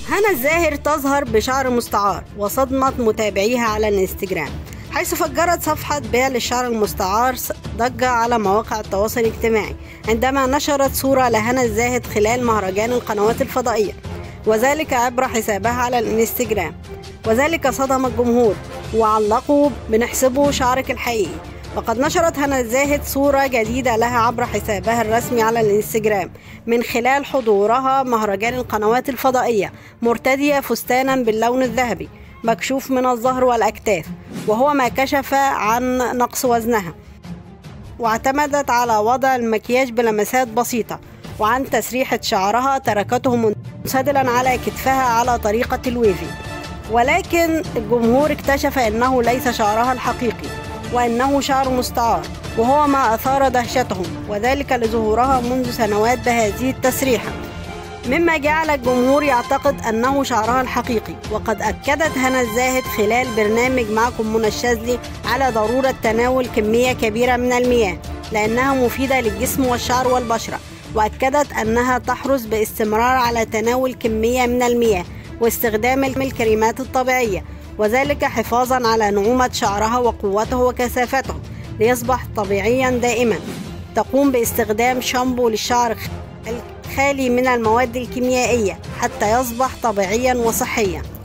هنا الزاهر تظهر بشعر مستعار وصدمت متابعيها على الانستجرام، حيث فجرت صفحة بيع للشعر المستعار ضجة على مواقع التواصل الاجتماعي عندما نشرت صورة لهنا الزاهد خلال مهرجان القنوات الفضائية، وذلك عبر حسابها على الانستجرام، وذلك صدم الجمهور وعلقوا بنحسبه شعرك الحقيقي. وقد نشرت هنا الزاهد صورة جديدة لها عبر حسابها الرسمي على الانستجرام من خلال حضورها مهرجان القنوات الفضائية، مرتدية فستانا باللون الذهبي مكشوف من الظهر والأكتاف، وهو ما كشف عن نقص وزنها، واعتمدت على وضع المكياج بلمسات بسيطة، وعن تسريحة شعرها تركته منسدلا على كتفها على طريقة الويفي. ولكن الجمهور اكتشف أنه ليس شعرها الحقيقي، وأنه شعر مستعار، وهو ما أثار دهشتهم، وذلك لظهورها منذ سنوات بهذه التسريحة، مما جعل الجمهور يعتقد أنه شعرها الحقيقي. وقد أكدت هنا الزاهد خلال برنامج معكم منى الشاذلي على ضرورة تناول كمية كبيرة من المياه لأنها مفيدة للجسم والشعر والبشرة، وأكدت أنها تحرص باستمرار على تناول كمية من المياه واستخدام الكريمات الطبيعية، وذلك حفاظا على نعومة شعرها وقوته وكثافته ليصبح طبيعيا دائما. تقوم باستخدام شامبو للشعر خالي من المواد الكيميائية حتى يصبح طبيعيا وصحيا.